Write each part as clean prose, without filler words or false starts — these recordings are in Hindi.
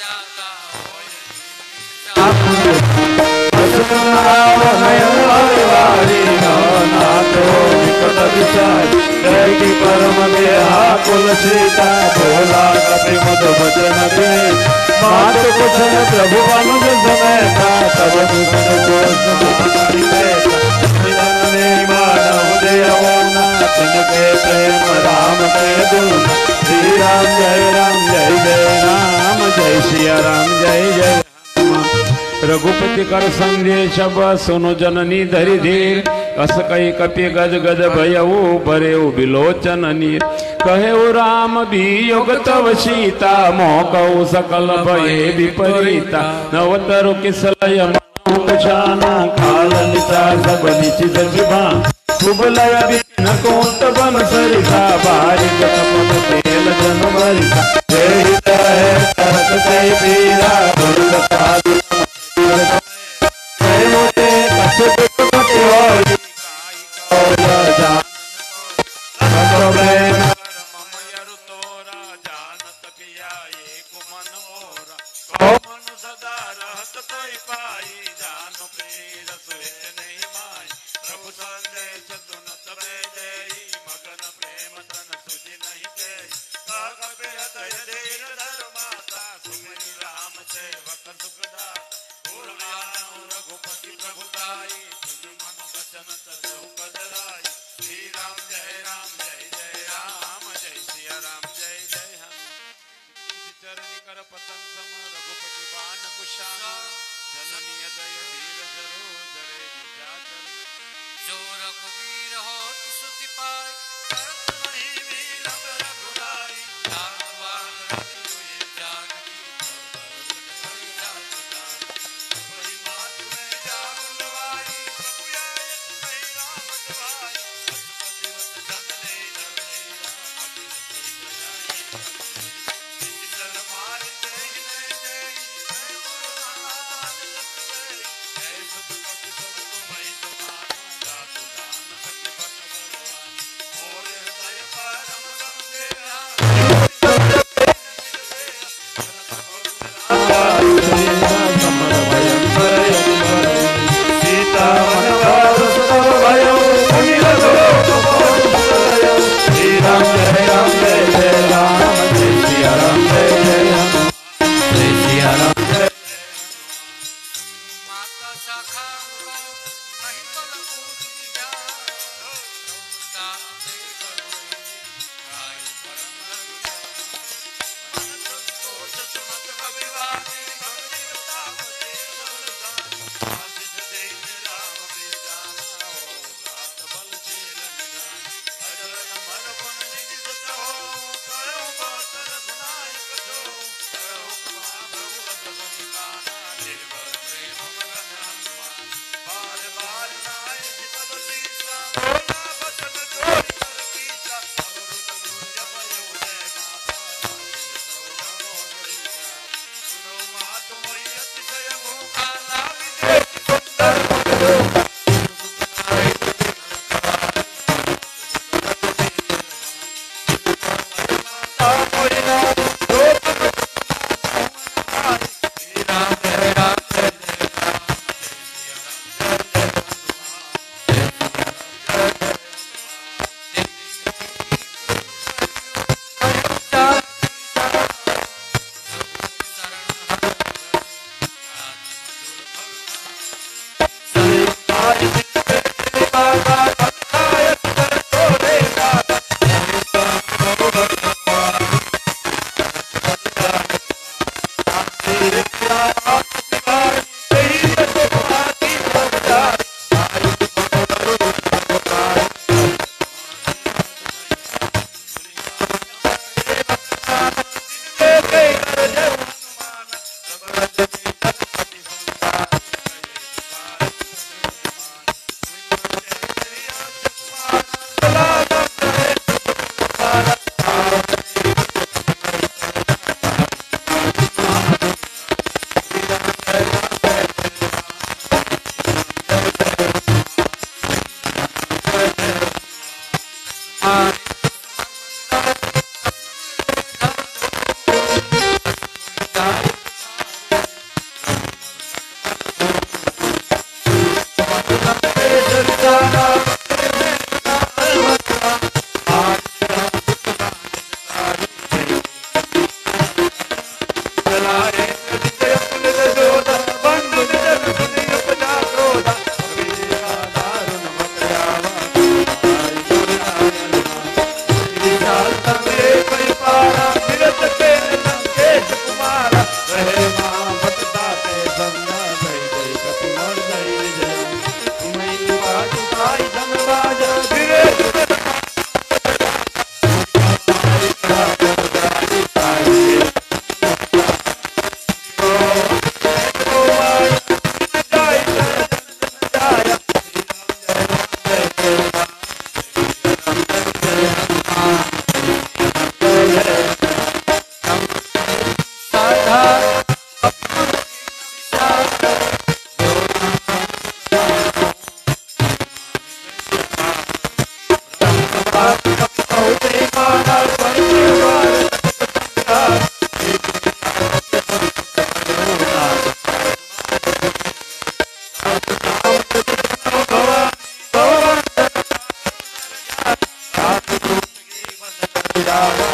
परम देहा कुल सीता भोला कपि मुद भजन दे मात कुछ न प्रभु अनुज समेता तब दुष्ट मानव देवना तिनके प्रेम राम के दूना श्री राम जय जय राम जय सिया राम जय जय रघुपति कर संदेश सुनो जननी धरि धीर अस कही कपि गज गज भयऊ भरेऊ बिलोचन नीर कहे राम वियोग तव सीता मोह कहू सकल भये विपरीता नवतरु किसलय मनो काल निचा सब निचि सजिबा शुभ लय बिन कोत बन सरिता बारिक तपत तेल जन भरिता जय जय तरत जय पीरा दुर्ग साधु जय मोते कछुत कपति होई मगन प्रेम तन सुझि नहीं के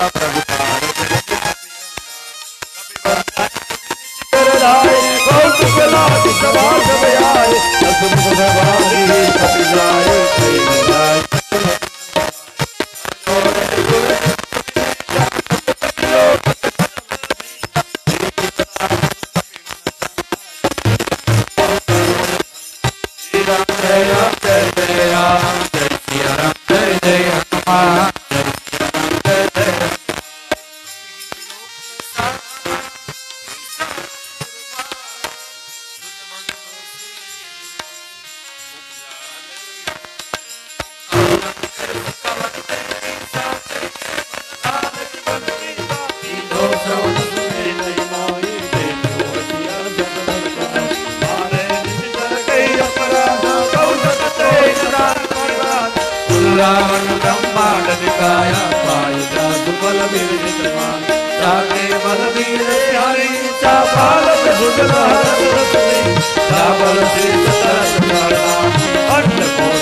रावण ब्रह्मांड दिखाया पाय जादू बल विरमान जाके बलबीर हरि चापाल सुजल चावल से सतरस करना अन्न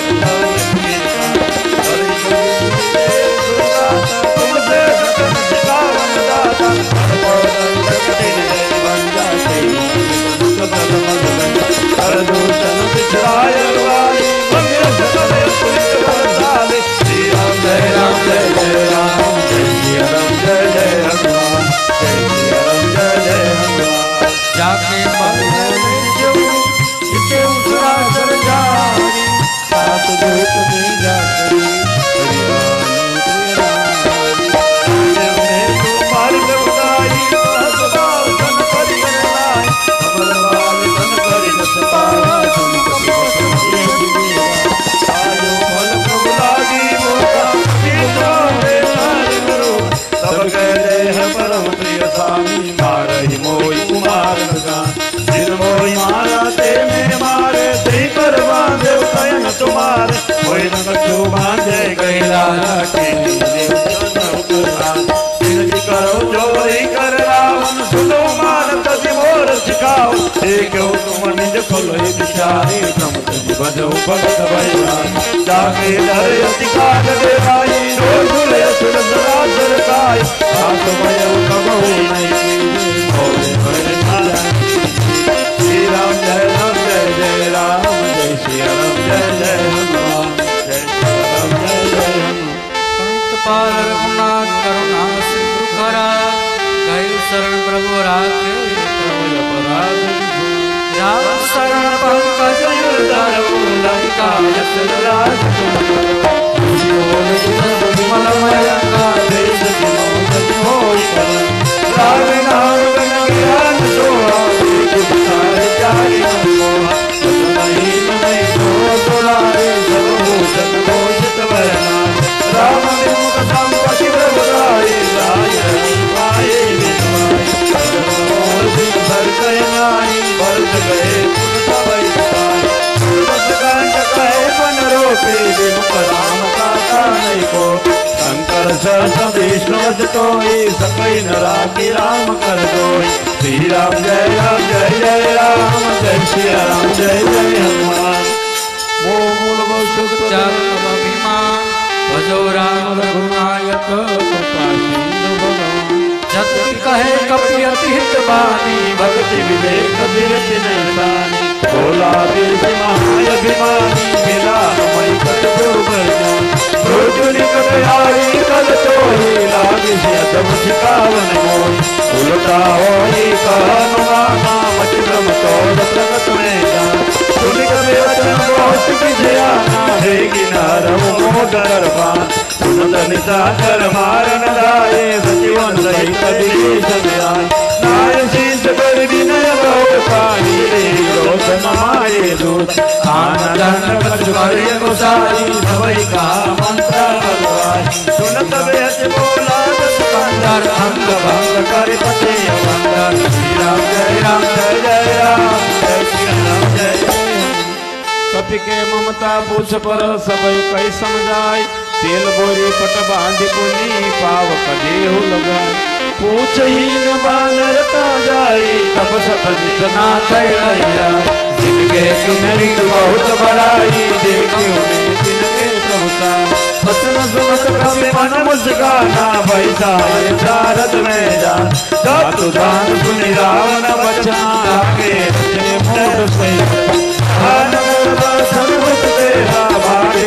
तुमसे सिखावन दाता प्रदूषण पिछड़ाय वाली मंगल सकल पुलिस बरसाले श्री राम जय राम जय जय राम जय श्री राम जय जय हनुमान जय श्री राम जय जय हनुमान जाके बलने जो जिसे उसरा सर जानी सात दूत में जाकरी हरि राम मार्ग उदाई सदा सन परिगणाय कमल बाल सन करि न सपावा सन कपि वसंती आयो फल प्रभु लागी मोका सीता रे नार करो सब कह है परम प्रिय स्वामी मारहि मोहि कुमार भगवान जिन मोहि मारा ते में मारे ते पर बांधे कयन तुम्हारे कोई न कछु बांधे गैला के करो जोरी कर रावण सुनो मान तति मोर सिखाओ देखो तुम निज खोलो दिशारी ब्रह्म तति बजो भक्त भैया जाके डर अधिकार दे भाई रोजुले सुर सरासर काय आस भयो कबहु नहीं भोले भरे माया श्री राम जय जय राम जय श्री राम जय जय हनुमान जय श्री राम जय जय हनुमान पंत पाल रघुनाथ करुणा सिंधु करा गए शरण प्रभु राखे प्रभु अपराध राम शरण पंकज धरो लंका यशल राज मलमय का देश होई कर राम नाम बन ज्ञान सोहा विचार जारी मोहा नहीं नहीं तो तोलारे सर्वभूषण घोषित वरना राम विमुख संपत्ति प्रभुराई राय पाए विद्वाई भर गए नाई भरत गए पुरतवै पाई पुरतकांड कहे मन रोपे विमुख राम काका नहीं को शंकर सहस विष्णु जतोई सकई नरा की राम कर दोई श्री राम जय जय राम जय श्री राम जय जय हनुमान मोह मूल शुद्ध चरण अभिमान भजो राम रघुनायक कृपा सिंधु भगवान जत कहे कपि अति हित बानी भक्ति विवेक विरति नैसानी भोला बीज महाभिमानी मिला मई कट दुर्बल रोजुनि कटयारी कल तोहि लागी से तब छिकावन मोहि उलटा होई कहनुमाना मच ब्रह्म तोड़ प्रगट में जान सुनि कबि वचन बहुत विजयाना हे गिनारम मोदर पान सुनत निशाचर मारन लाए सजीवन सही कबि सजाय नाय शीस कर विनय बहु पानी रोशन माये दूत आनंद कछ करिय गोसाई सबई का मंत्र भगवान सुनत बेच बोला दुकानदार अंग भंग कर पते अवंदर श्री राम जय राम जय जय राम जय श्री राम जय कपि के ममता पूछ पर सबई कई समझाई तेल बोरी पट बांधि पुनी पाव कदेहु लगाई पूछ ही न बानर का जाई तब सत नितना थैया जिनके सुनरी बहुत बड़ाई देखियो जिनके प्रभुता वचन सुमत कवि मन मुस्काना बैठा है चारद में जान धातु दान सुनि रावण बचा के मोट से सर्वत तेरा भारी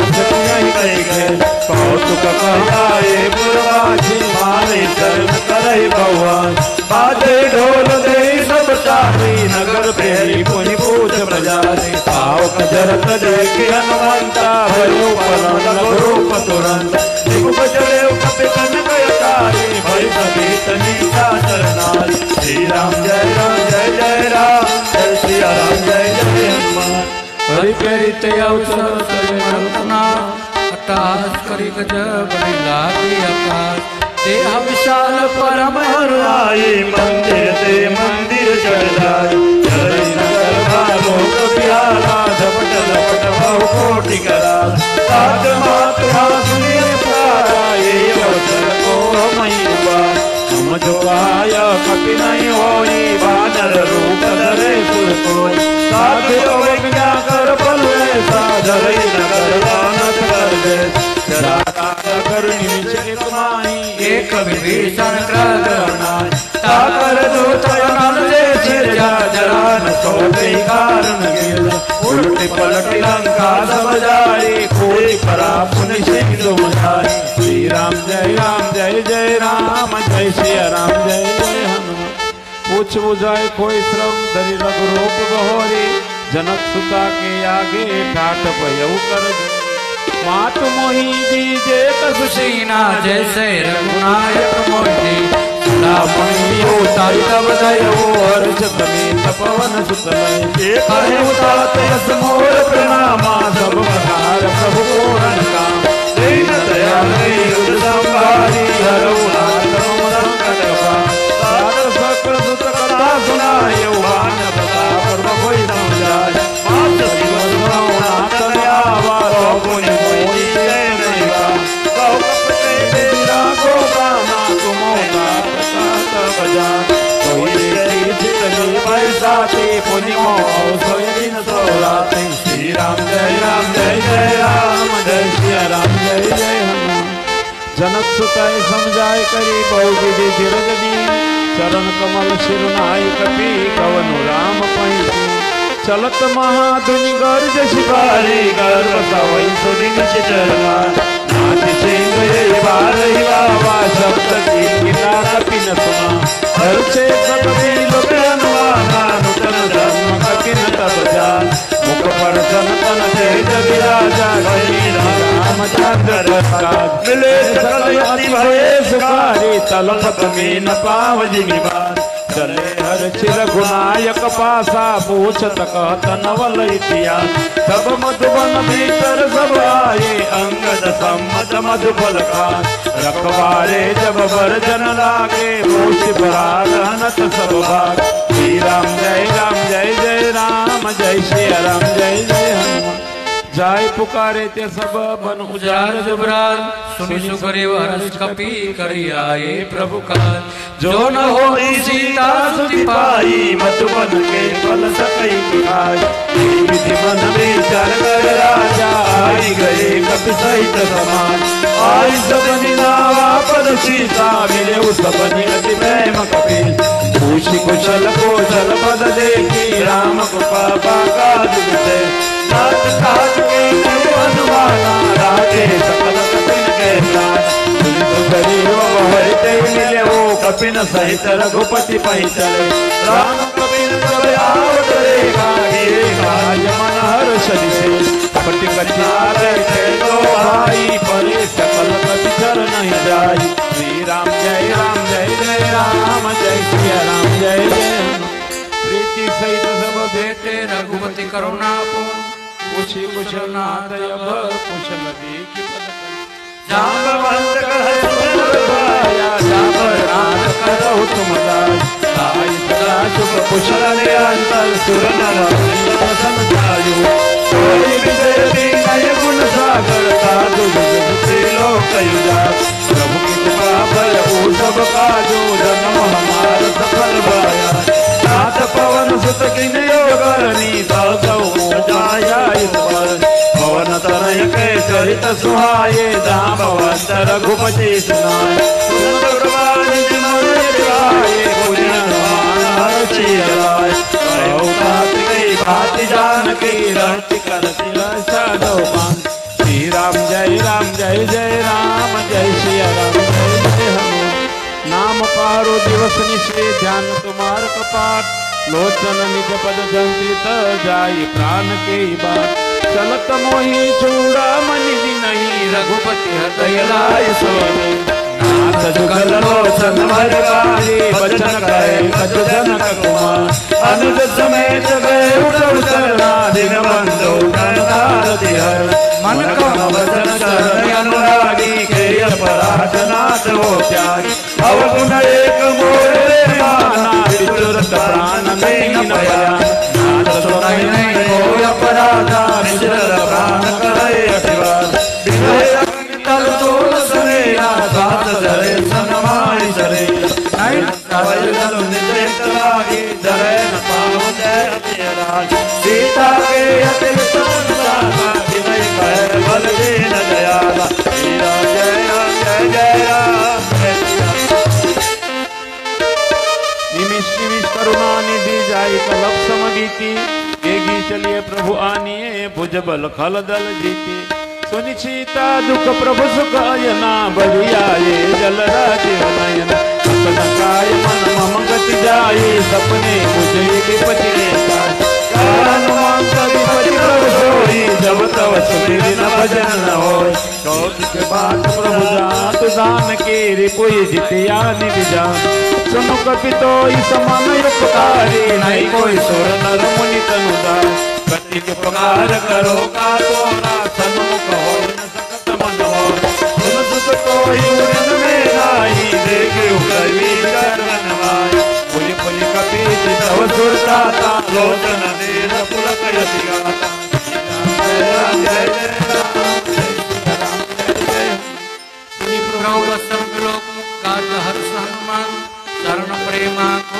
कौतुक कहलाए पुरवासी मारे चरण करई भगवान बाजे ढोल दे सब चारी नगर प्रेरी पुनि पूछ प्रजारी पाव कजरत देखे हनुमंता भयो पलंग रूप तुरंत दिगुप चले कपि कनक यतारी भय समेत नीता चरनारी श्री राम जय जय राम जय सिया राम जय जय हनुमान हरि प्रेरित अवसर सर्वना अट्टास करी गजब लागी आकाश ते विशाल परम हरुआई मंदिर ते मंदिर चढ़ाई चढ़ई नगर भालोक प्याला झपट लपट बहु कोटि करा सात मात्रा सुनिए पुकारा ये अवसर को मई बार हम जो आया कपि नहीं होई बानर रूप धरे सुर कोई साधे अवज्ञा कर पलवे साधरई नगर दानत कर दे जरा कर निमिष माही एक विभीषण ग्रहणाय ताकर दूत अनल जे छिरजा जरा न सोते कारण गिर उलटी पलटी लंका सब जाई कोई परा पुनि सिंह दुमधाई श्री राम जय राम जय सिया राम जय जय हनुमान पूछ बुझाए कोई श्रम धरि रघुरूप बहोरी जनक सुता के आगे ठाठ भयउ कर मात मोही दीजे तसुशीना जैसे रघुनायक मोही सुना मणि उतारी तब दयो हर्ष समेत पवन सुतलय एक है उतात यस मोर प्रणामा सब मधार प्रभु पूर्ण काम दीन दयाल युद्ध संभारी हरौ नाथ संकट का सादर सकल सुत कथा सुनाय वान प्रताप प्रभु समझाय मात दिवस मौना तनयावा पुनि श्री राम जय राम जय सिया राम जय जय हनुमान जनक सुताय समझाय करी बहु विधि धीरज दीन चरण कमल शिरुनाय कपि कवनु राम पहि चलत महाधुनि गर्ज शिकारी गर्भ सवै सुदिन चितरवा नाथ सिंह ये बार ही बाबा शब्द की गीता कपि न सुना हर से कपि लोक अनुवाना नूतन धर्म कपि न तब जान मुख पर तन जय विराजा श्री राम चंद्र राज मिले सकल यति भये सुखारी तलपत में न पाव जिमिवार चले हर चिर गुनायक पासा पूछत कहत नवल इतिहास सब मधुबन भीतर सब आए अंगद सम्मत मधुबल खास रखवारे जब वर्जन लागे मूछ भरागनत सब भाग श्री राम जय राम जय श्री राम जय जय हनुमान जाय पुकारे ते सब बन उजाड़ जुबरान सुनि सुग्रीव हर्ष कपि करि आए प्रभु काज जो न होई सीता सुधि पाई मधुबन के फल सकई खाय विधि मन विचार कर राजा आई गए कपि सहित समान आई सबनि नावा पद सीता मिले सबनि अति प्रेम कपि पूछी कुशल कोशल पद देखी राम कृपा काज विते नाथ काज के अनुवाना राजे सकल कपिन के प्राण गरीब हरिते मिले वो कपिन सहित रघुपति पहि चले राम कपिन सब आवत रेखा गिरे काज मन हर्ष दिसे पटि कछार थे दो भाई परे सकल कपि चर नहीं जाई श्री राम जय राम जय सिया राम जय जय प्रीति सहित सब भेटे रघुपति करुणा पूर्ण पूछी कुशल नाथ अब कुशल देखी जाम्बवंत कह सुंदर भाया जाबर नाथ करहु तुम दास ताई सदा शुभ कुशल निरंतर सुर नर प्रसन्न जायु कोई विजयती नय गुण सागर साधु त्रिलोक युजास प्रभु की कृपा भय सब काजो जन्म हमार सफल भाया नाथ पवन सुत किन योगरनी सौ जाया पवन तनय के चरित सुहाये जाम्बवंत रघुपति सुनाय सुनत प्रभात मन दिवाये पुण्य हनुमान हर्षि लाय कार्तिकेय भांति जानकी रति करति साधो मान श्री राम जय जय राम जय सिया राम जय जय हनुमान नाम पारो दिवस निशे ध्यान तुम्हार कपाट लोचन निज पद जंकित जाई प्राण के बात चलत मोहि चूड़ा मनि नहीं रघुपति हृदय लाय सोने नाथ जुगल लोचन भरवारी बचन कहे कछ जनक कुमार अनुज समेत गए उठो चरना दिन बंधु गणतारति हर मन कम वचन चरण अनुरागी के अपराध नाथ हो त्यागी अवगुण एक मोरे माना विचुरत प्राण नहीं नया नाथ सुनाई नहीं कोई अपराधा विचुरत प्राण करे अतिवाद विनय तल तोल सरेना सात जरे सनमाई सरे नहीं सावल जल निजे तलागी जरे न पाव जय अतिराज सीता के अति संसारा विनय कहे बल दीन दयाला श्री राम जय राम निमिष निमिष करुणा निधि जाई कलप समगीति गेगी चलिए प्रभु आनिए भुज बल खल दल जीती सुनि सीता दुख प्रभु सुख अयना बढ़ियाए जल राजीव नयन काय मन मम गति जाए सपने मुझे विपति लेता हनुमान विपति प्रभु सोई जब तव सुमिरि न भजन न होय कौशिक बात प्रभु जात दान के रिपुई जितिया निविजान सुनु कपितो समान उपकारी नहीं कोई सुर नर मुनि तनुदार कति उपकार करो का तोरा सन्मुख हो न सकत मन हो सुन सुत कोई उड़न में आई देखे कवि चरण वाई पुलि पुलि कपि तव सुरता लोचन देर पुलक यति गाता जय सुनि प्रभु सर्वलोक मुक्तार हर्ष हनुमान शरण प्रेमा को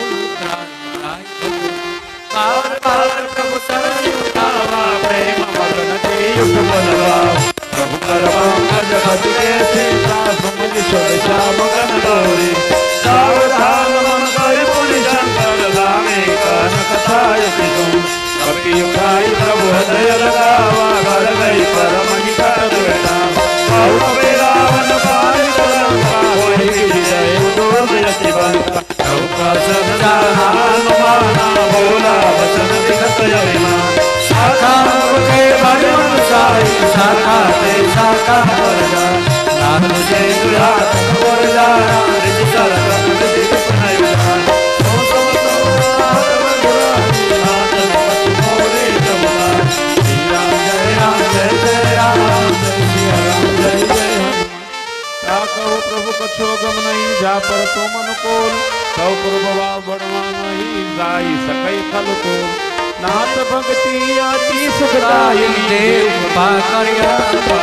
बार बार प्रभु शरण उठावा प्रेम मगन के युग बनवा प्रभु करवा जगत के सीता सुमिर सोचा मगन गौरी सावधान मन कर पुनि शंकर लागे कान कथाय सुन कपि उठाई प्रभु हृदय लगावा घर गई परम निकट बेटा बहु रावण पार लंका होई विजय दूर यति बंका हनुमाना बोला वचन दिखत अभिमान शाखा के भजन साई शाखा ते शाखा पर जा नाम से दुरात पर जाना रिज सरगम दिख पनय उठान सो सो नाथ मोरे जमुना श्री राम जय राम जय राम जय सिया राम जय जय हनुमान कहो प्रभु कछो गम नहीं जा पर तो मन कोल सौ प्रभवा बड़वा नहीं जाई सकई फल को नाथ भक्ति अति सुखदायिनी देव कृपा करिया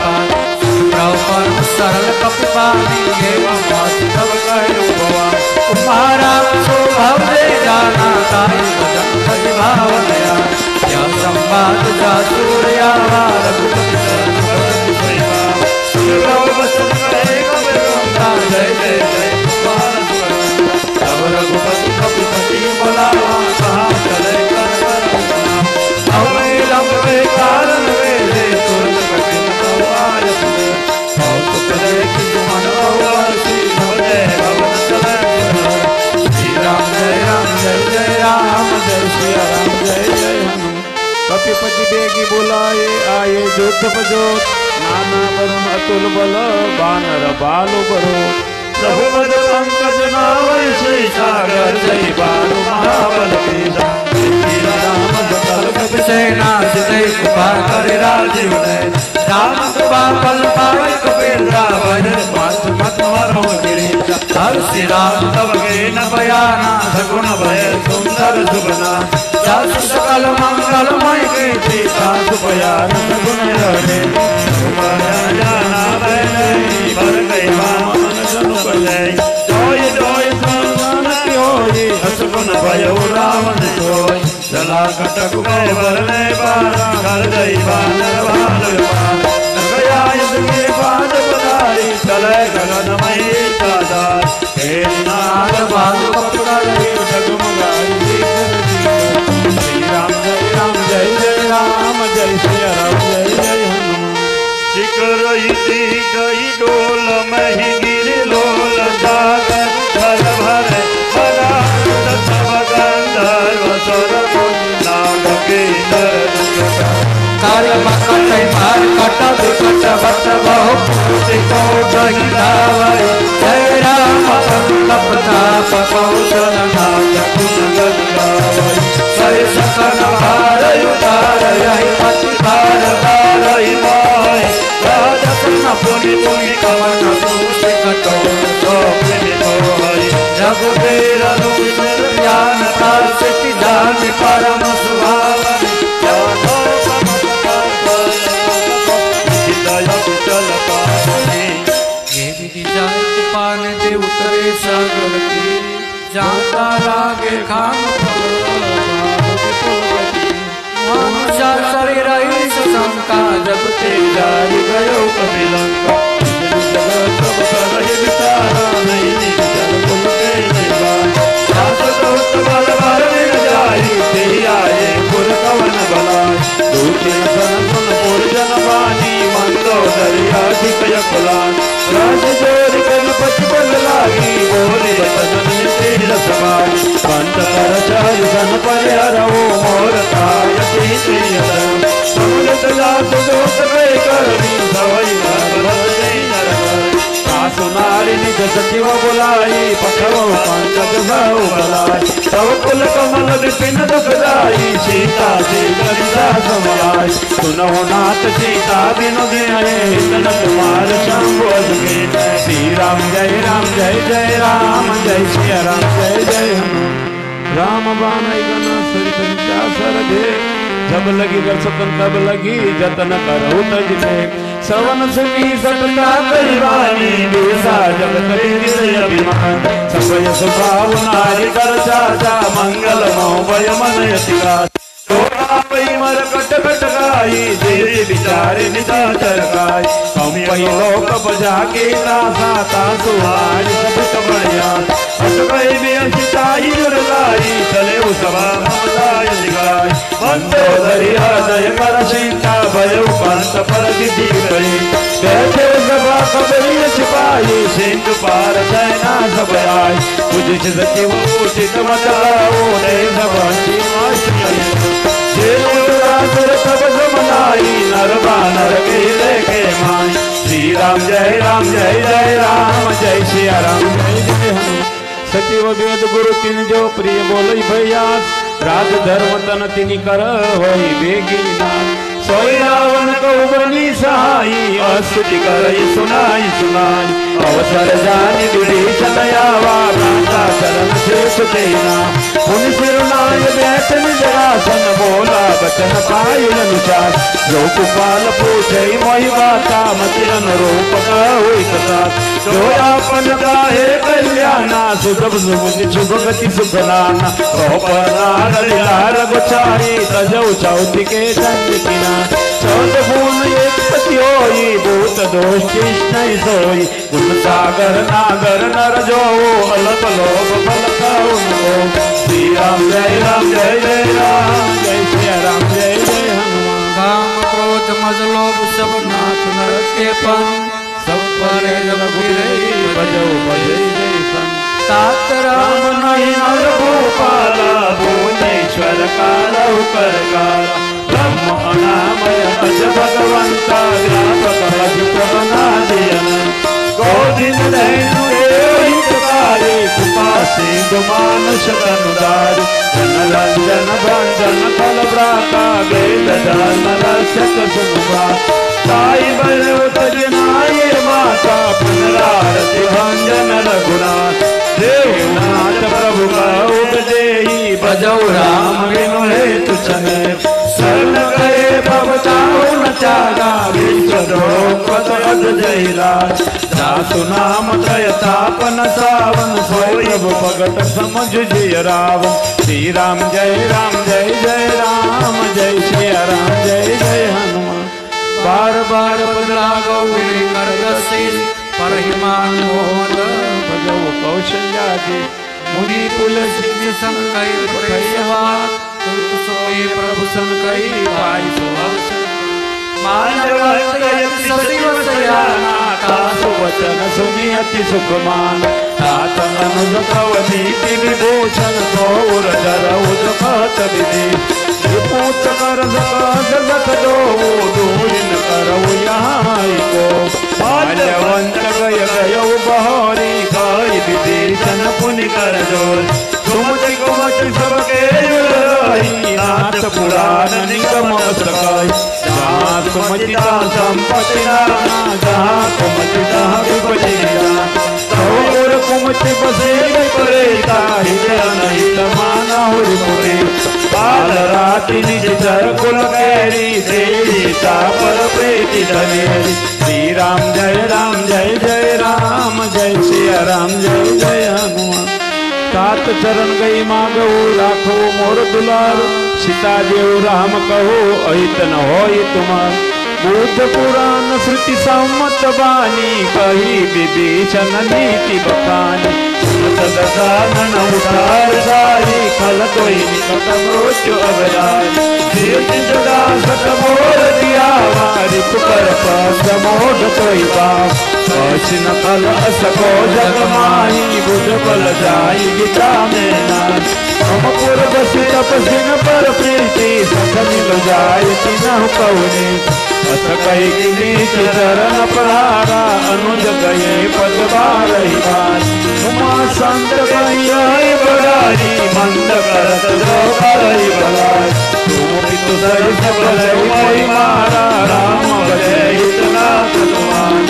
प्रभु सरल कपिपानी एवं वास्तव कहे उपवा तुम्हारा स्वभाव दे जाना ताई भजन भज भाव दया यह संवाद जा सूर्या रघुपति शरण भगति परिवार प्रभु वचन कहे कपिता जय जय जय रघुपति कपिपति बोलावा कहाँ चले कर हमें लंबे कारण वेले तुरंत कठिन कौवार सुने बहुत करे कि जुमन कौवार सी भजे भवन चले श्री राम जय राम जय सिया राम जय जय हनुमान कपिपति बेगी बुलाए आए जोत बजोत नाना वरुण अतुल बल बानर बालु बरो प्रभु पद पंकज नावै श्री सागर जय बालु महाबल पीसा श्री राम सकल कपि सेना सितै कृपा करे राजीव नय राम कृपा फल पावै कपीन्द्रा वज्र मत मत मरो गिरीश हर श्री राम तव के न बयाना सगुण भय सुंदर सुबना जस सकल मंगल मय के सीता सुपयान सगुण रहे जाना भय भर गई वामन जय जय संसन की होई असगुन भयो रावण सोई चला कटक में भरने पारा घर गई बानर भाल गया इसके बाद बनाई चले गगन में चादर हे नाग भाग पकड़ा रही डगमगाई श्री राम जय जय राम जय श्री राम जय जय हनुमान चिक रही थी गई डोल में ही गिरी लोल सागर भर भरे बना सब गंधर्व स्वर नाग के कार्य मकट मार कट विकट भट बहु को गहिरावै जय राम लपताप कौशल नाग गुण गंगावै सय सकल भार उतार यही पति भार तारई माय राजन पुनि पुनि कवन दूत कटो तो प्रेम रघुवीर अनुग्रह ज्ञान पास सिद्धांत परम सुभावन पाने दे उतरे सागर की जाता लागे खाम मनुष्य शरीर शंका जब ते जारी गयो कपिलंका जगत सब करहि विचारा नहीं निकल कुल के निवान शाश्वत बल भर मिल जाई ते आए पुर कवन बलाय दूती सन सुन पुर जन बानी मंदो दरिया अधिक यकुलान राज जोर कन पति बल लागी बोली बचन तेर समाई पंत कर चारि सन परिहरऊ मोर काय तीर समुद्र जात दोष में करनी सवई सुनारी निज सचिव बुलाई पठव पंकज बहु बलाई तव कुल कमल विपिन दुखदाई सीता से करिता समाई सुनहु नाथ सीता बिनु दिए तन कुमार शंभु अजमेर श्री राम जय राम जय श्री राम जय जय हनुमान राम बानई गना सरित सर दे जब लगी दर्शकन तब लगी जतन करहु तज में श्रवण सुनी सतता करिवानी बेसा जगत विजय अभिमान समय स्वभाव नारी कर चाचा मंगल मोहय मन यतिका मर कट कट गाई तेरे विचारे निदाचर गाय हम पही लोक बजा के दासा तासु आज सब कमरिया अटकई में असिताई जुरलाई चले उसवा ममताय दिगाय मंदोदरी हृदय कर सीता भयो पंत पर विधि करी बैठे सभा कबरी सिपाही सिंधु पार सेना सब आय उदित सचिव उचित मतलाओ ने सभाची मास्टर तब समनाई नर बानर के लेके माई श्री राम जय राम जय श्री राम जय जय हनुमान सचिव वेद गुरु तिन जो प्रिय बोलई भैयास राज धर्म तन तिनि कर होई बेगी नाथ सोई रावण को बनी सहाई अस्तुति करई सुनाई अवसर जानि विभीषण आवा भ्राता चरण शेष देना पुनि सिरुनाय बैठन जरासन बोला बचन पाई अनुसार लोकपाल पूछे मोहि बाता मतिरन रूप होई कथा जो आपन गाहे कल्याणा सुख शुभ गति सुखनाना रोपनार लार गोचारी तजौ चौथि के चंद्रिकिना चौथ भून एक पति होई भूत दोष कृष्ण सोई गुण सागर नागर नर जो अलग लोभ फल कहो श्री राम जय श्री राम जय जय हनुमान काम क्रोध मद लोभ सब नाथ नर के पन सब परे जब गिरे बजो बजै जय सन तात राम नहीं नर भूपाला भुवनेश्वर कालौ कर काला ब्रह्म अनामय अज भगवंता व्यापक अज प्रभनादियन गोविंद धैनु हितकारी कृपा सिंधु मानुष अनुदार जन रंजन भंजन फल भ्राता वेद धर्म रक्षक सुभा साई बल तजनाय माता पुनरारति भंजन रघुनाथ देवनाथ प्रभु का उपदेही बजौ राम बिनु हेतु शरण गए भवताओ न चागा विश्व द्रोपद जय लाल जासु नाम तय तापन सावन सोय प्रभु भगत समझ जय रावण श्री राम जय राम जय जय राम जय श्री राम जय जय हनुमान बार बार बदला गौरी कर दसीन परहिमान मोहन भजो कौशल्या जी मुनि तुलसी संकय प्रभयवान तुरत सोई प्रभु संकय पाई सुअवसर वचन सुनी अति सुखमान तात अनुज कवनीति विभूषण गौर जरउज कहत विधि पूत कर जगत दो दूरिन करऊ यहाँ को माल्यवंत गय गयो बहरी गई विभीषण पुनि कर जोर सुमति कुमति सबके रही नाथ पुराण निगम सकाई जहाँ सुमति संपत्ति नाना जहाँ कुमति जहाँ विपति और कुमति बसे करे ताहि नहीं तमाना हुरी मुरी बाल राति निज चर कुल कैरी सीता पर प्रीति धनेरी श्री राम जय जय राम जय श्री राम जय जय हनुमान सात चरण गई मागो राखो मोर दुलार सीता देव राम कहो अहित न होय तुमार बुद्ध पुराण श्रुति सम्मत बानी कही विभीषण नीति बखानी सदसानन उतार सारी खल कोई निकट मृत्यु अवराय सदा सत मोर दिया वारी पुकर पास मोढ़ कोई बाप न कल असको जग माही बुझ बल जाई गीता में नान हम पुर बसी तपसिन पर प्रीति सत मिल जाय तिनहु कौनी अस कही नीच चरण परारा अनुज गए पद बारही बार उमा संत कही बड़ाई मंद करत जो करई बलाई तुम पितु सहित बलई मारा राम बजय इतना भगवान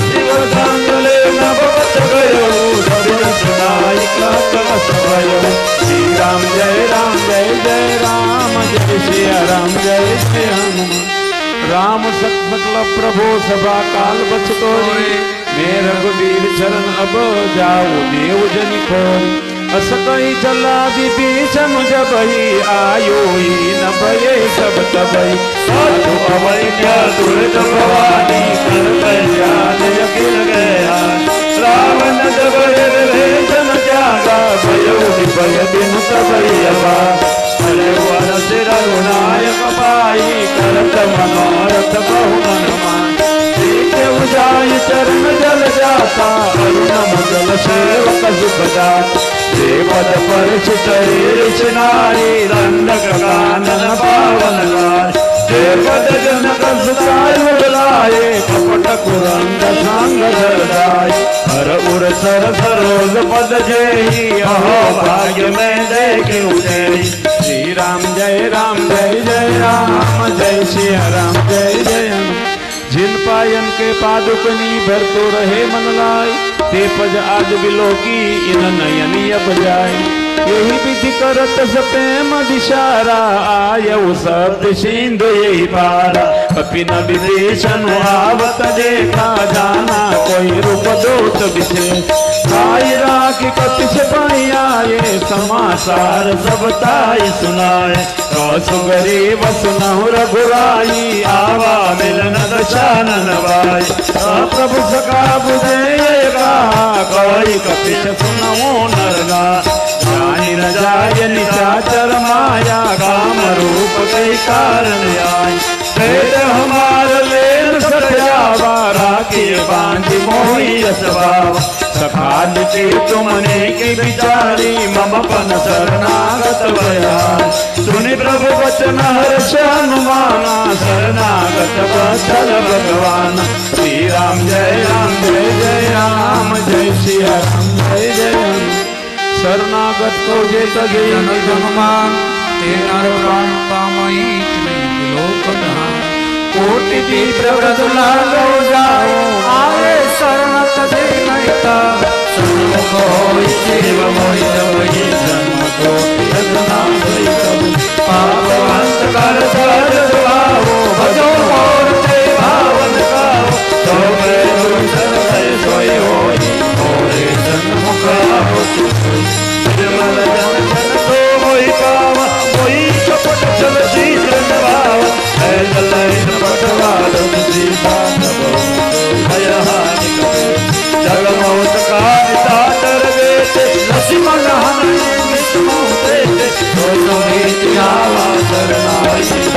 संगले न भगत गयो सबिन सुनाई कहत भयो श्री राम जय जय राम जय श्री राम जय श्री हनुमान राम सकल प्रभु सभा काल बचतो मैं रघुवीर चरण अब जाओ देव जनि खोरी अस कही चला विभीषण जब ही आयो ही न भये सब तबई साधु अवैज्ञा दुर्द भवानी कर कल्याण यकिल गया रावण जब विभीषण त्यागा भयो भय बिन सबई अबा वर सिर नायक पाई करत मनोरथ बहु मनमान उजाय चरण जल जाता अरुण मंगल सेवक सुख जाता पद पर चित नारी दंडक कानन पावन पद जनक सुताय बुलाए कपट कुरंग सांग धरदाय हर उर सर सरोज पद जेहि अहो भाग्य में देखे उठे श्री राम जय जय राम जय श्री राम जय जय जिन पायन के पादुकनी भर तो रहे मन लाई ते पज आज बिलोकी इन नयनी अब जाय यही विधि करत सप्रेम दिशारा आयउ शब्द सिंधु यही पारा कपिन विभीषण आवत देखा जाना कोई रूप दोत विशेष भाई राखी कपि से पाई आए समाचार सब ताई सुनाए सुगरी वसुनहु रघुराई आवा मिलन दशानन भाई प्रभु सका बुझे कोई कपिश सुनहु नरगा जानी न जाय निचाचर माया काम रूप कई कारण आय पेट हमार लेन सत्यावा राखी बांधी मोही असवाव सखाल के तुमने की बिचारी मम पन शरणागत भयान सुनि प्रभु वचन हर्ष हनुमाना शरणागत वत्सल भगवान श्री राम जय जय राम जय श्री राम जय जय शरणागत को जे तजे हनुमान तेरा प्राण पामई लोकधाम कोटि दीप प्रदुला लो जाओ आए शरण तजे नैता सन्मुख होई शिव मोहि जबहि जन्म कोटि रत्ना सहित पापवंत कर सहज सुभावो भजो मोर ते भावन गाओ तो काल जन जन तो मोहि पावा मोहि कपट चल शीघ्र नवावा ऐसल इन पटवार सीता भय हानि जगमोत का नितातर बेटे लक्ष्मण हनुमते देते तो समेत आवा शरणाई श्री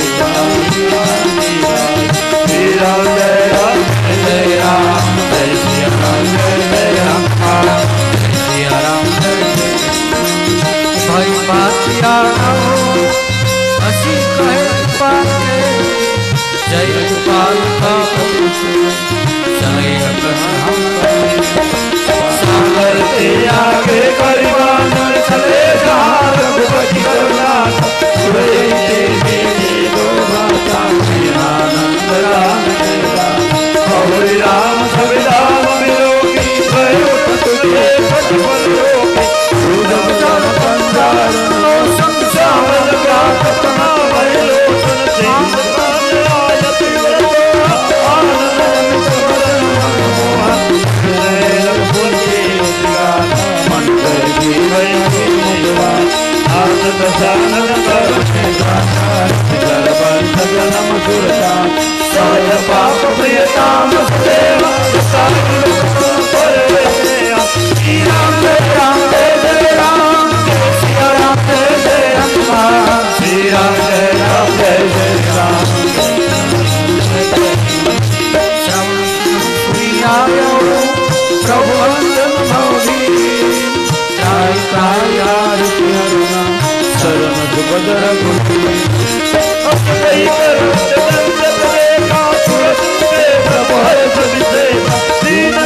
राम जय राम जय राम जय श्री राम जय राम श्री राम भाई बातिया असी कहे पाके जय गोपाल का चले सागर के आगे परिवार चले जहाँ रघुपति करुणा सुरई देवी दो माता आनंद राम और राम सविधाम विरोगी भयो तुझे पटपल रोगी सुजम चल पंजाल नो संचावल व्यात तना भय लोचन सिंह आयत आनंद पाप प्रियताम सेवा श्री राम जय राम जय राम सिया राम जय हनुमान श्री राम जय राम जय राम प्रभु वंदन मौली शरण सुभद्र प्रभु हर दीन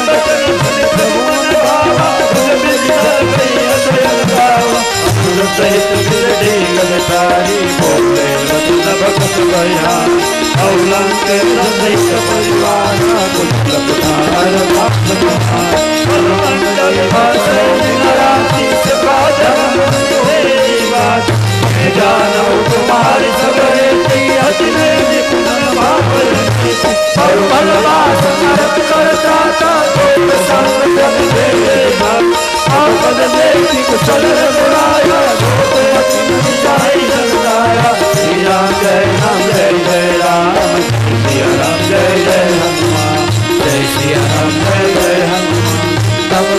जानव तुम्हारी सबरे कुशल बुलाया श्री राम जय राम जय राम श्री राम जय हनुमान जय श्री राम जय हनुमान तब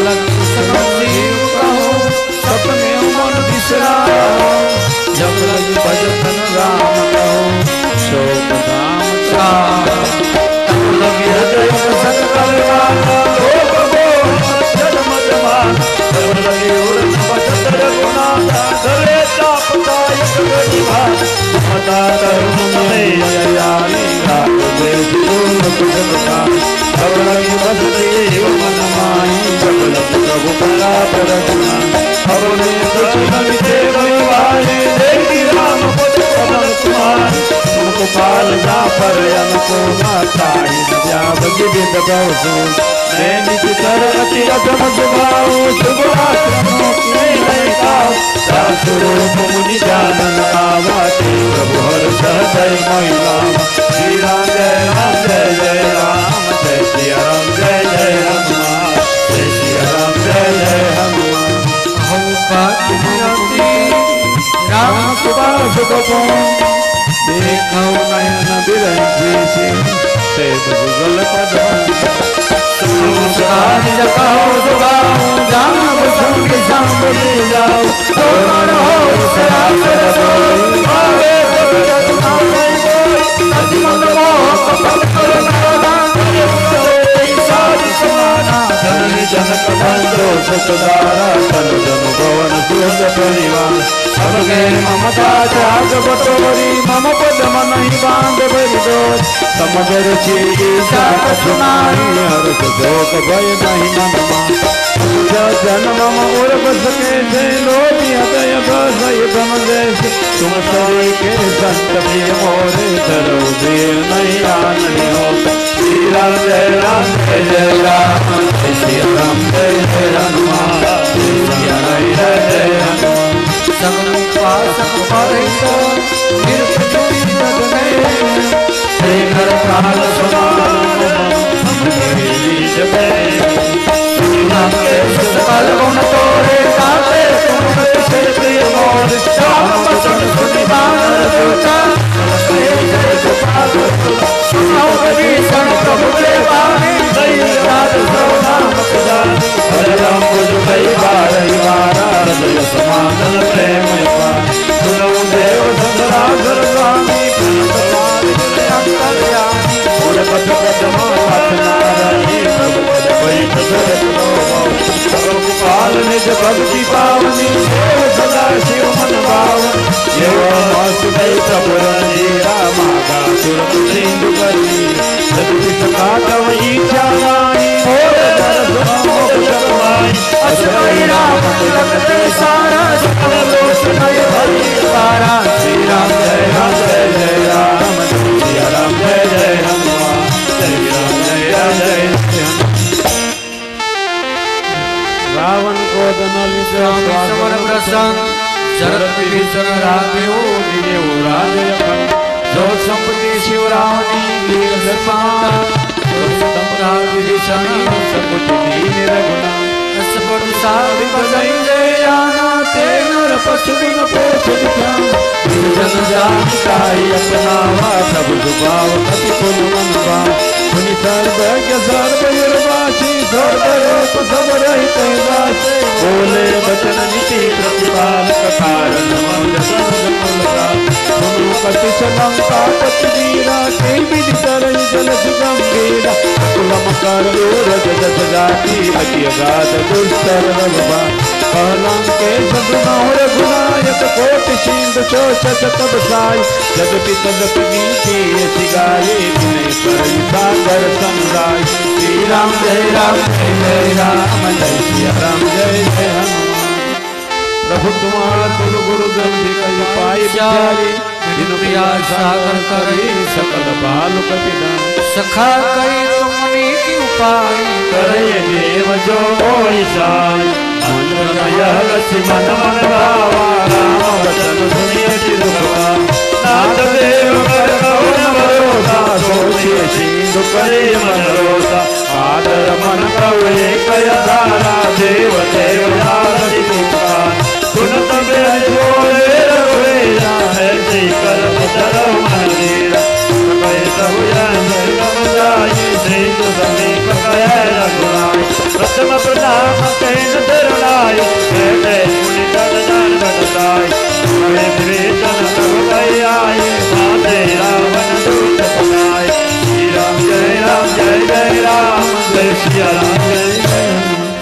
सपने मन बिसराओ जब लग भजन राम कहो शोक धाम का तब लग हृदय संकल वाला लोक मोह जन्म जमान तब लगे उड़न बचत रघुनाथा धरे तापदायक प्रतिभान मता धर्म में अयानी रात देश पूर्ण कुशलता तब लगे वसुदेव मन माही जब लग प्रभु परा परगुना अपने कृष्ण विदेव वाले देवी राम पद कमल कुमार तुमको पाल जा पर को माता विद बहु मैं निज कर अति अधम सुभाओ शुभ आश्रमों की स्वरूप मुनि जानन आवाते प्रभु हर सहजय महिला श्री राम जय राम जय राम जय श्री राम जय हनुमान जय श्री राम जय हनुमान राम कृपा सुख देखो नयन बिरंजी सिंह सेव जुगल पद कहो सुगाओ जान बुझ सांभले जाओ तोमर हो सरासर सोई आवे अजमन मोह कपल करुणा सारी समाना धनी जनक बंधो सुखदारा तनु जन भवन सुहृद परिवार सबके ममता त्याग बटोरी मम पद मन ही बांध भरी डोर समगर चीरी साथ सुनाई हर्ष शोक भय नहीं मन जन मम उर बस के थे लोभी हृदय बसय भम जैसे तुम सभी के संत प्रिय मोरे धरो देर नहीं आननी हो श्री राम जय राम जय राम जय श्री राम जय हनुमान श्री राम जय हनुमान सगल पासक परितो निर्भय बदने देकर काल समान हमरे बीच में श्री राम के सकल गुण तोरे गाते तुम नारायणी प्रभु पद पैठ दरत लो गोपाल निज भक्ति पावनी देव सदा शिव मन भावन एवं वासुदेव प्रभु रणधीरा मागा सुरत सिंधु करी जगति सखा तव इच्छा नाई और दर्शन मोक्ष जगमाई असुरई राम लगते सारा सकल दोष नय हरि पारा श्री राम जय राम जय जय राम सिया राम जय जय हनुमान जय राम जय राम जय हनुमान रावण क्रोध न लिखे समर प्रसन्न शरद विभीषण राघव दिव्य राजय जो संपत्ति शिव रावणी वीर दर्पण जो संपदा विभीषण सब कुछ दीन रघुना असपट साधि भजन जय जाना ते नर पशु गुण पोषित ध्यान जन जान काई अपनावा सब दुभाव कति कुल मनवा मुनि सर्वज्ञ सर्वनिर्वाची सर्वरूप सब रहित दासे बोले बचन नीति प्रतिपालक कारण मौज सर्वमूलका सुनु कति लंका पति वीरा के विधि तरहि जल गंभीरा कुलम कर रज जस जाति अति अगाध दुस्तर रघुबा कहलंके सगुण रघुनायक कोटि सिंधु शोषत तब साई जगति तदपि नीति यति गाये विनय करई सागर समुदाय श्री राम जय राम जय सिया राम जय जय हनुमान प्रभु तुम्हारा तुल गुरु ग्रंथि कई पाई बिचारी दिन प्रिया सागर करई सकल बालु कपिदान सखा कई तुमने की उपाय करे देव जो कोई साई मन मन भावा राम वचन सुनिए दुखवा नाथ देव कर करुण भरोसा सोचिए सिंधु करे मन रोसा आदर मन कवे कय धारा देव देव नारदी पुकार सुनत बेन बोले रघुवीरा है श्री कर पुत्र मंदिर कहे सब जन गम जाई सिंधु समीप कहे रघुराई प्रथम प्रणाम कहन धरुणाय कहते मुनि जन जन बटताय कहे विवेचन सब कही आए माते रावण दूत पकाए श्री राम जय जय राम जय सिया राम जय जय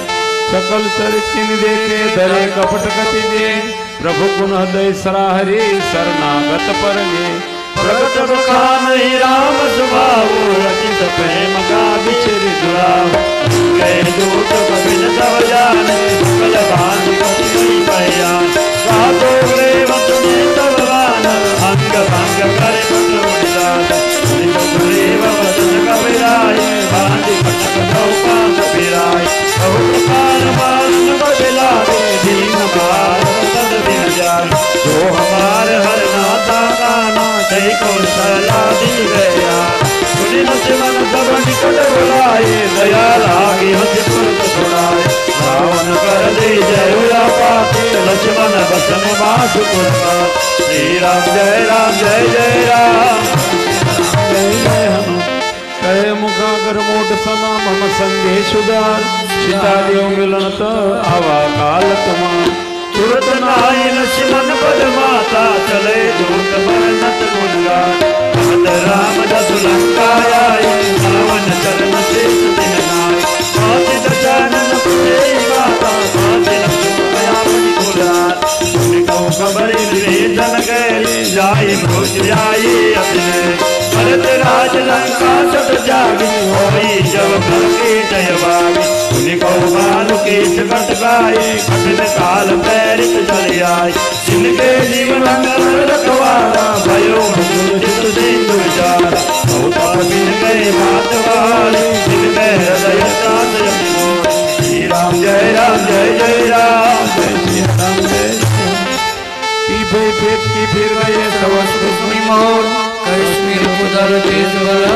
सकल चरित्र देखे धरे कपट गति दे प्रभु गुण हृदय सराहरी शरणागत पर गे प्रगट बखान ही राम स्वभाव रचित प्रेम का बिछरी दुराव गए दूत कपिल तव जाने सकल भांति कति बयान साधो रेवत में तव गान अंग भंग करे पत्र मुनिदान रेव वचन कविराय भांति कटक नौपात पिराय बहु प्रकार मान बदला दीन बाल तद बिन जाय जो हमार हर नाता गाना जय कौशला दी गया सुनि मन सब निकट बुलाए दया लागी हंस पुरत छुड़ाए रावण कर दे जय पाते लक्ष्मण बसन मास पुरवा श्री राम जय जय राम जय जय हम कहे मुखागर मोट सना मम संगे सुधार सीतादेव मिलन तो आवा काल तमाम तुरत नाई लक्ष्मण पद माता चले दूत बरनत गुणगान भगत राम जस लंका आए रावण चरण शेष दिन नाय माति दशानन पुरे माता माति लक्ष्मण अपनी कुलार उनको खबर विवेचन गए जाए भोज जाए अपने भरत राज लंका सत जागी होई जब घर के जय बागी उनको बाल के सकट गाए कठिन काल पैरित चले आए जिनके जीवन रखवारा भयो चित सिंधु विचारा बहुत मिल गए बात वाले जिनमें हृदय कांत श्री राम जय जय राम जय श्री राम जय पेट की फिर गए सवस्त्र मोर कश्मीर उदर तेज बला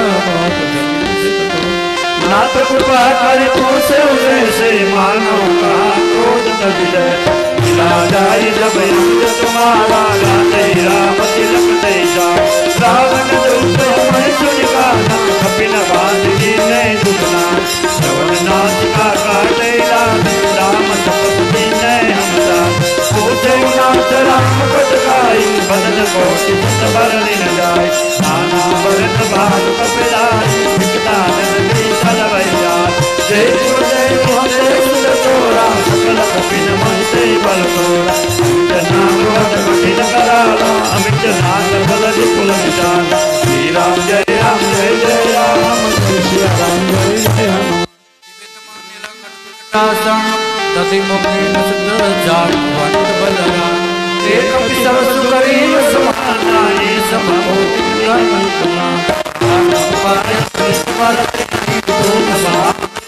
नाथ कृपा करे पोसे उसे से मानो का क्रोध तजिले मिला जाई जब अंत तुम्हारा गाते राम तिलक दे जाओ रावण दूत मैं सुन गाना कपिन बांध की नहीं दुखना श्रवण नाथ का काटे राम तपस्वी नहीं हमदा पूछे नाथ राम पद गाई बदन कोटि सत भरने न जाए नाना वरन बाल कपिलाई विकटा नंदी तोरा अमित नाम भट कठिन कराला अमित नाथ बल विपुल विशाल श्री राम जय राम जय जय राम जय श्री राम जय जय हनुमान तति मुखेन सुंदर जान वंद बलरा एक सब सुकरी समाना ये सब मोति गणना पारे स्मर तुम सा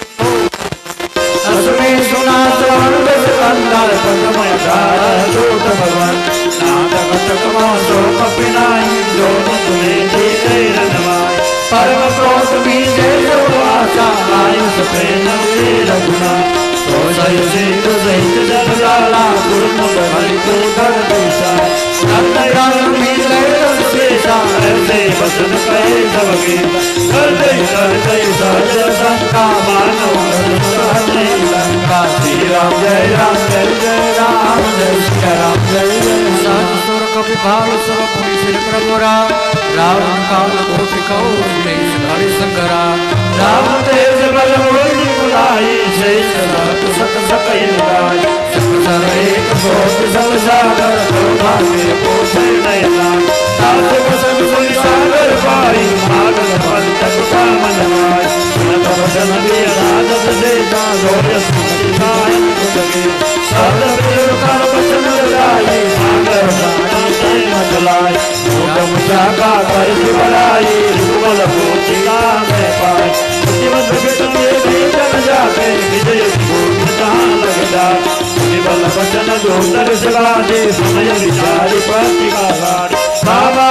असमे सुना चरण दस कंदर पदमय धार जोत भगवान नाटक चकमा सो कपिनाई जो तुमे जीते रनवाय परम क्रोध बीजे जो आशा आयुष प्रेम रघुना तो जय सिंधु सहित जल जाला गुरुमुख हरि को धर दिशा नंद ग्राम मिले शेषा ऐसे वचन कहे सबके कर दे सहज शंका मानव सहने लंका श्री राम जय जय राम जय श्री राम जय जय सहज सुर कपि भाल सब पुनि सिर प्रभुरा रावण काल कोटि कौरि हरि संगरा राम तेज बल मुनि बुलाई शेष सहत सत सकई गाय सर एक सोच सब सागर सौभाग्य पोषे नयना सात वसन सुन सागर पाई भागल फल तक कामन माय सुनत वचन दिय राजस देता लोय स्मृति सायन कुदगे सद पेर कर वचन लगाई सागर सानी तय मचलाय मोटम जागा कर बढ़ाई रुबल पोचिका में पाय जीवन विकटे भीतर जाके विजय भूमि जहाँ लगता केवल वचन जो दर सगाजे समय विचारी पति का गाड़ी बाबा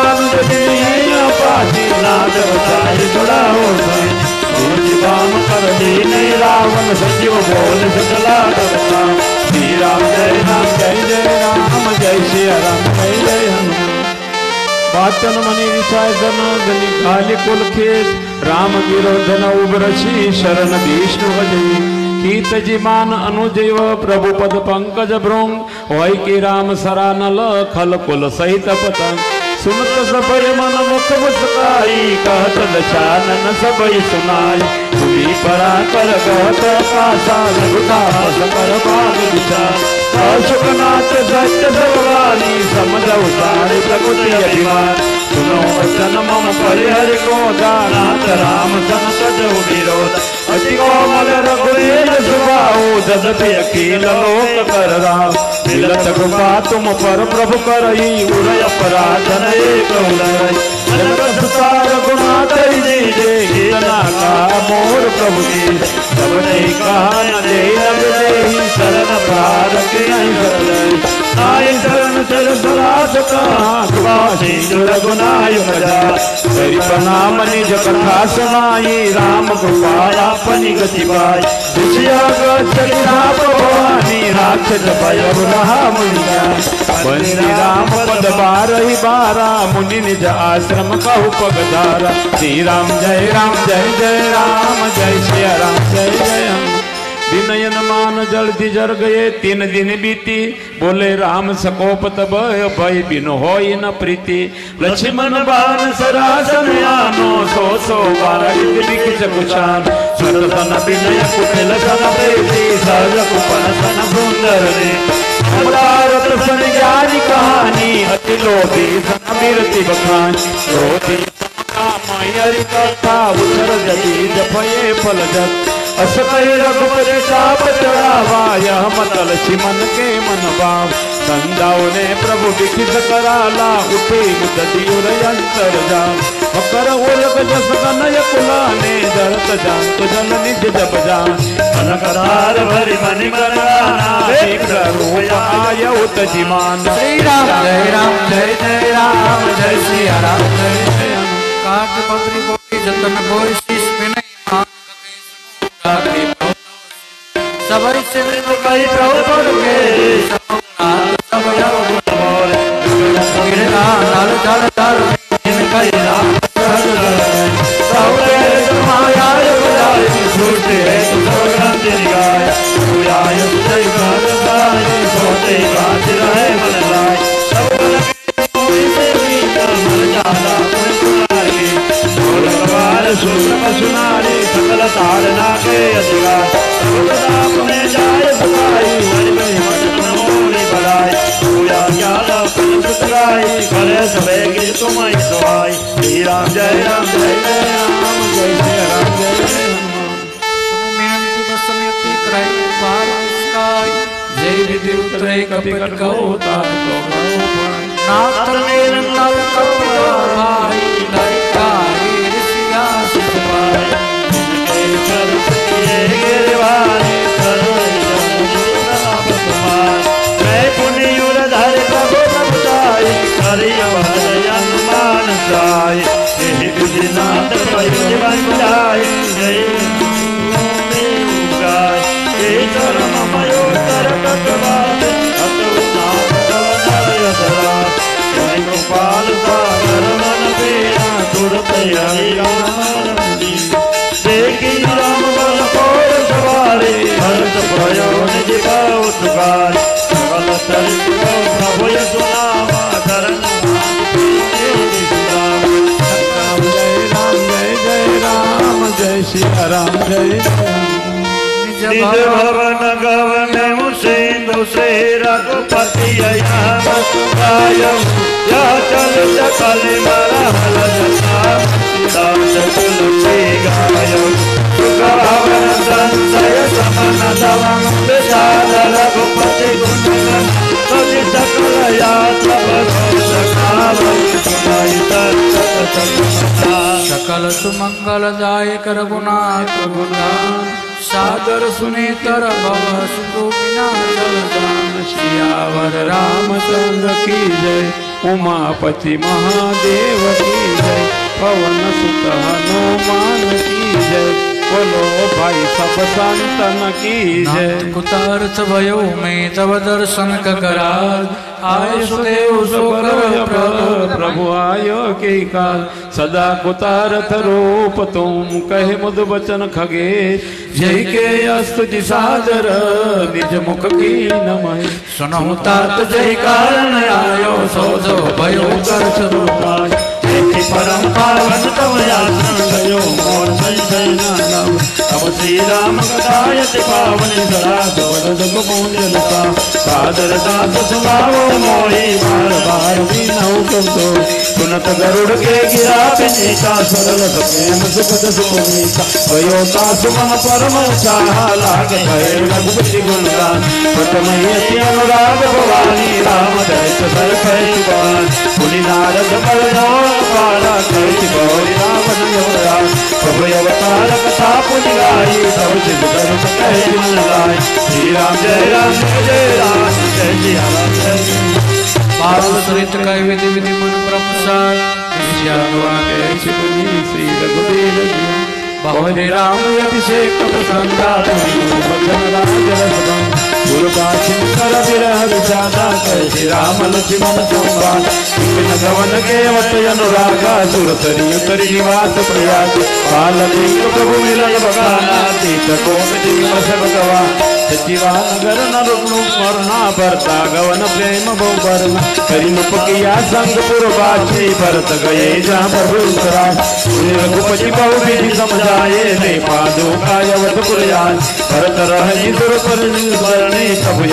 पाची नाद बताई जुड़ा हो काम कर दीने रावण सजीव बोल सकला करता श्री राम जय राम जय श्री राम जय जय हनुमान बातन मनी विषय जन गनि काली कुल खेस राम गिरो धन उबरशी शरण विष्णु भजई कीत जिमान अनुजैव प्रभु पद पंकज भ्रुंग वै की राम सरानल खल कुल सहित पतंग सुनत सबय मन मुख मुस्काई कहत दशानन सबय सुनाई भूमि परा कर कहत कासा लघुता कर बाग विचार अशुकनाथ सत्य सर्वानी समझ सारे प्रकृति अभिमान सुनो वचन मम परिहरि को दानाथ राम सन तजो विरोध अति कोमल रघुवीर सुभाऊ जदपि अखिल लोक कर राम मिलत कृपा तुम पर प्रभु करई उरय अपराधन एक उदय जगत सुतार गुणात दीजे कीर्तना का मोर प्रभु की सब ने कहा न दे लग देहि शरण प्रार के नहीं सरल नाय शरण चर सरास कहा कृपा सिंधु रघुनाय मजा तेरी प्रणाम निज कथा सुनाई राम कृपा अपनी गति पाई दुसिया गचरिया भवानी राक्षस भय रहा मुनिया बंदी राम पद बारहि बारा मुनि निज आश्रम कहु पगधारा श्री राम जय राम जय श्री राम जय जय विनयन मान जल्दी जर गए 3 दिन बीती बोले राम सकोप तब भय बिन होई न प्रीति लक्ष्मण बाण सरासन आनो सो बारह बिकिच कुचान सरसन विनय कुटिल सन प्रीति सहज कुपन सन सुंदर ने अमरारत सन ज्ञानी कहानी अति लोभी सन वीरति बखान क्रोधी मायरी कथा उतर जति जपये फल जत अस कही रघुपति चाप चढ़ावा यह मतल चिमन के मन भाव संदाओ ने प्रभु विखित कराला उठे मुददियुर अंतर जा मकर ओलक जस कनय कुलाने जरत जान तो जन निज जब जान मन करार भरि मनि मनाना देख रूप आय उत जिमान श्री राम जय राम जय श्री राम जय जय काट बकरी कोई जतन कोई शीश में सबई से कई प्रभु के सब लाल जल जल कई राम माया सोते सोते बात रहे मन लाए सुनारे सकल तारना के अधिकार जाय सुनाई जाय करे सबे की तुम ही सहाय श्री राम जय राम जय जय राम जय श्री राम जय जय हनुमान मिनती बसमयति क्रय पार स्काय जय विधि उतरे कपिकट कहो तात तो नाथ निरंतर कपिलो भाई लड़काई ऋषिया सिपाही जिनके सरस्वती गिरवाणी मैं पुण्य धर प्रभु प्रभुताई करिय हनुमान साय विधिनाथ बन जाय जय गाय जय चरण मयो तरकत बात गोपाल सागर मन बेरा तुरत हरि राम देखी राम बल कोर सवारे हर्ष भयो निज गाओ तुकार सकल चरित प्रभु सुनावा शरण जय श्री राम जय निज भवन गवन सिंधु श्री रघुपति गाय या चल सकल मरहल दास तुलसी गाय सुखभावन संशय समन दवं विषाद रघुपति गुणगण तुझ सकल यात्र सकल सुमंगलदायक रघुनाथ रघुनाथ सादर सुनीतर भव सुगोपिना जलदान सियावर रामचंद्र की जय उमापति महादेव की जय पवन सुत हनुमान की जय बोलो भाई सब संतन की जय कुतार्थ भयो में तव दर्शन कराल आय सुदेव सोकर प्रभु आयो के काल सदा कुतारथ रूप तुम कहे मुद बचन खगे जय के अस्तुति सादर निज मुख की नमः सुनहु तात जय कारण आयो सो जो भयो कर स्वरूपाय परम पावन तव आसन गयो मोर संशय नाम अब श्री राम कथायति पावन सदा सवद पूजनता सादर दास सुनाओ मोहि बार बार बीनौ तुम तो सुनत गरुड़ के गिरा पिनीता सरल प्रेम सुखद सुनीता भयो दास मन परम चाहा लागे भय रघुपति गुणगान पटमयति अनुराग भवानी राम दयित सर कह सुबान पुनि नारद बलनो पारा कहति गौरी रावण योरा प्रभु अवतार कथा पुनि गाई सब सिद्ध धर्म कहति मन लाय श्री राम जय राम जय राम जय श्री राम जय पावन सरित कह विधि विधि मन प्रसाद भगवान श्री रघुवीर बहुरे राम अभिषेक प्रसन्ना वचन राज रसदं गुरुदासिन कर विरह विषादा श्री राम लक्ष्मण संवाद विपिन गवन के वत अनुरागा सुरतरी उतरी निवास प्रयाग बालक प्रभु मिलन बगाना तीत कोन जीव सब गवा सचिवा नगर नरुनु मरना भरता गवन प्रेम बहु बरना करिनुप किया संग पुरवासी भरत गए जहाँ प्रभु उत्तरा रघुपति बहु विधि समझाए ने पादो कायवत पुरयान भरत रही दुर पर निर्वरणी प्रभु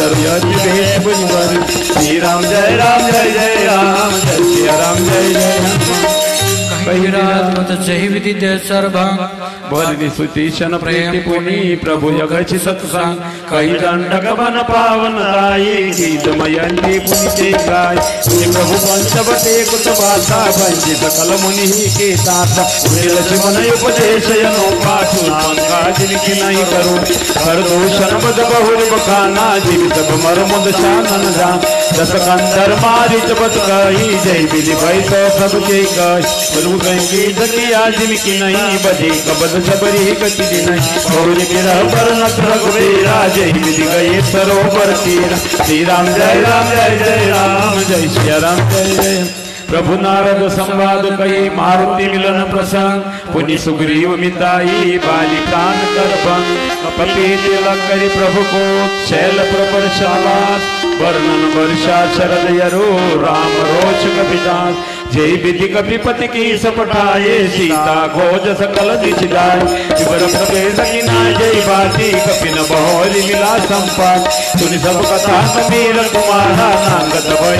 श्री राम जय राम जय जय राम जय श्री राम जय जय कहिरात जय विधि जय सर्वं बोलि सुतीशन प्रेम पुनि प्रभु यगछि सत्संग कहि दंडक बन पावन राई गीत मयंती पुनि ते गाय प्रभु पंचवटे कुत भाषा बंजी सकल मुनि के दाता लक्ष्मण उपदेश यनो पाठु नाम काज लिखि नहीं करो हर दूषण बद बहुल बखाना जीवित मर मुद शानन जा दस कंदर मारिच बत कही जय विधि भई तो सब के गाय गुरु गंगी दकिया जिनकी नहीं बजे कबद सबरी गति नहीं गौरी गिरह पर नत रघुवीरा जय विधि गए सरोवर तीरा श्री राम जय राम जय जय राम जय श्री राम जय जय प्रभु नारद संवाद कही मारुति मिलन प्रसंग पुनि सुग्रीव मिताई बालिकान कर भंग कपति तिलक करि प्रभु को शैल प्रपर्शनवास वर्णन वर्षा शरद यरो राम रोच कपिदास जय विधि कपिपति की सपटाए सीता खोज सकल दिश जाय विवर प्रवेश किना जय बाती कपिन बहोरी मिला संपात सुनि सब कथा कबीर कुमारा नांगत भय पयो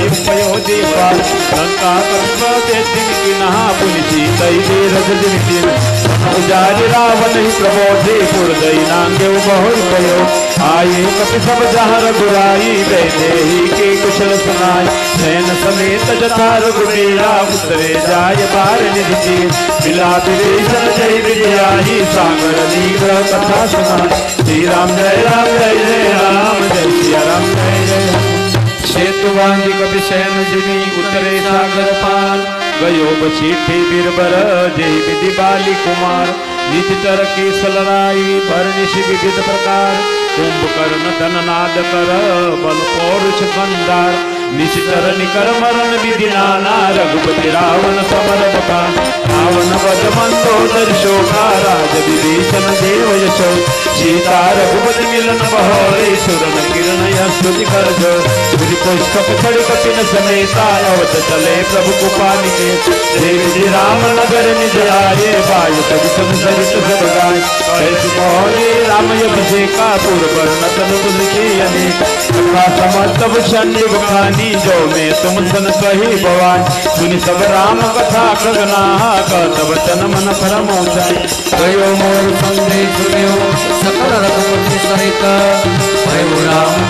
दीपा लंका कंप के तिनकी नहा पुलिसी कई दे रज दिन उजारी रावण ही प्रबोधे पुरदई नांगे बहुर भयो आये कपि सब जहाँ रघुराई बैठे ही के कुशल सुनाई सैन समेत जथा रघुबीरा उतरे जाय बार निधि मिला विभीषण जय विजयाही सागर नीग्रह कथा सुनाई श्री राम जय राम जय सिया राम जय जय सेतुवांगी कपि सैन जिनी उतरे सागर पार गयो बचीठी बीरबर जय विधि बाली कुमार नित तर की सलराई भरनिश विविध प्रकार कुंभकर्ण धननाद कर बल पौरुष कंदार निशितर निकर मरण विधि नाना रघुपति रावण समर बका रावण वध मंदोदर शोभा राज विभीषण देव यशो सीता रघुपति मिलन बहोरे सुरन किरण स्तुति कर जो पुष्प छड़ी कपिन समेता अवत चले प्रभु कुपानि के देव राम नगर निज आये वायु कवि सब सरित सब गाय कैसे मोहरे राम अभिषेका पूर्व नतन तुलसी अनेक कथा समर्थ भूषण बखानी जो मैं तुम सन कही भवान सुनि सब राम कथा खगना कहत वचन मन परम ऊंचाई गयो मोर संगे सुनियो सकल रघुपति सहित भयो राम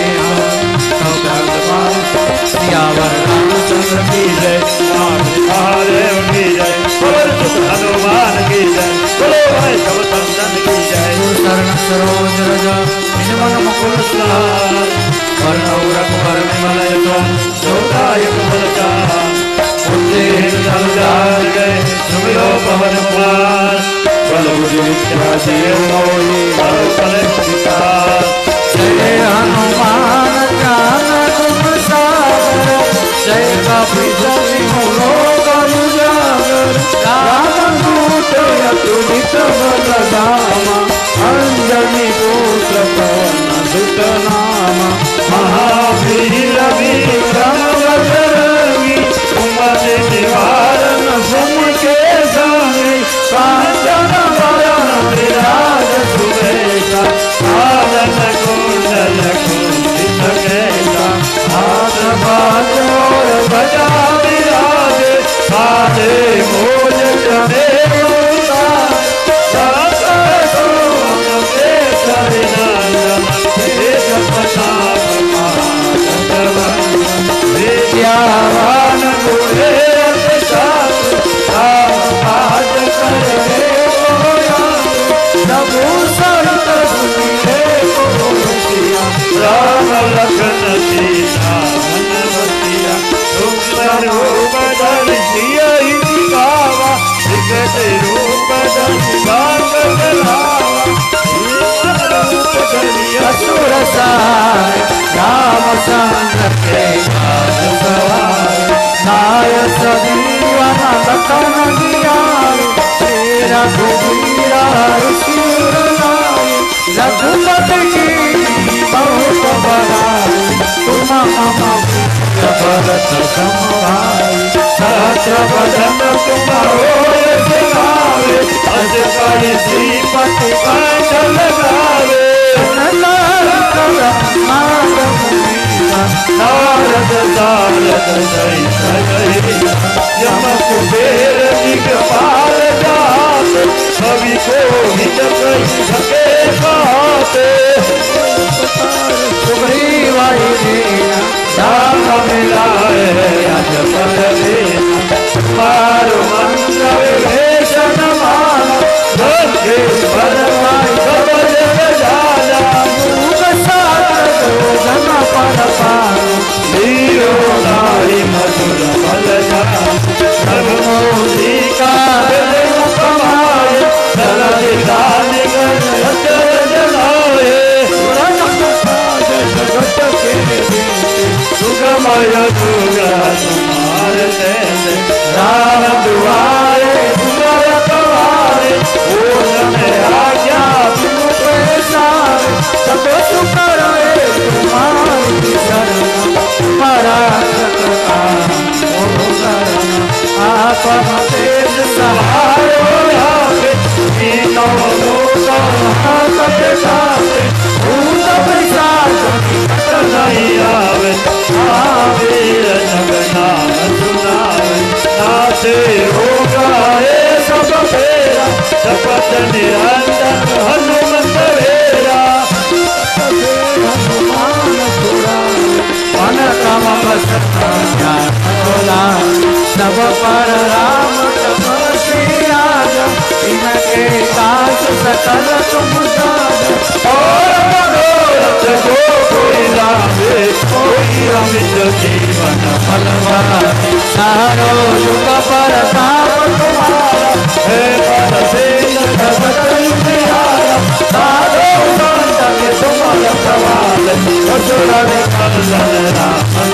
सियावर रामचंद्र की जय महादेव की जय पवन सुत हनुमान की जय बोलो भाई सब संतन की जय शरण सरोज रज निजमन मुकुल सुधार वर्णौ रघुवर विमल यशो जोदायक बलचार उज्जैन जल जाय जय सुमिरो पवन कुमार बल बुद्धि विद्या देव मोहि बल फल विकार जय हनुमान ज्ञान गुण सागर जय कपि लोक उजागर रामदूत अतुलित बल धामा अंजनी पुत्र पवन सुत नामा महावीर विक्रम बजरंगी कुमति निवारण सुम के संगी कांचन बरन विराज सुबेसा आनन कुंडल कुंडित केसा हाथ बाजोर बजा विराजे साधे मोज जने विद्यावान गुणे राम लखन सीता हनुमतिया सुंदर रूप धरि सियहि दिखावा विकट रूप धरि भागत लावा रूप धरि असुर सहाय रामचंद्र के काज सवार नाय सजीवन लखन जियाय श्री रघुवीरा शिवर नाय रघुपति की बहुत बड़ाई तुम मम भरत समभाई सहस्र वदन तुम होय सिखावे अज कर श्रीपति कंठ लगावे नारद सारद सहित यम कुबेर दिगपाल जात कवि कोविद कहि सके कहते सुग्रीवाई दीना दाम मिलाए अज पद देना मारु मंत्र विभीषण मान धके भरवाई कवच जाना मूक सात्र जन पर पान वीरो नारी मधुर फल जान रघुमोही का कमाए सरल दान कर जलाए जगत के सुगमय दुर्गा तुम्हार जैसे राम दुआरे दुआर कवारे ओम में आज्ञा बिनु पैसारे सब सुख रहे तुम्हारी शरण पराशत आपन तेज सहाय होवे तीनों लोक हाथ साथे भूत पिशाच नहीं आवे आवे जगत नाम सुनावे नाचे हो गाए सब फेरा जपत निरंजन हनुमंत वेरा हनुमान छुड़ावे मन क्रम बोला सब पर राम तपस्वी राज इनके दास सकल तुम साध और मनोरथ जो कोई लावे कोई अमित जीवन फलवाए सारो युग पर ताप तुम्हारा हे पद से जगत युतिहारा साधो संत के तुम प्रवाल असुर कल राम